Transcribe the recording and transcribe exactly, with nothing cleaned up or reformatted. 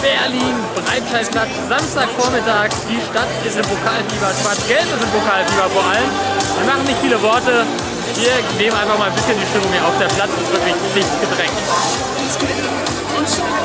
Berlin, Breitscheidplatz, Samstagvormittag. Die Stadt ist im Pokalfieber, Schwarz-Gelb ist im Pokalfieber vor allem. Wir machen nicht viele Worte, wir nehmen einfach mal ein bisschen die Stimmung hier auf. Der Platz ist wirklich dicht gedrängt.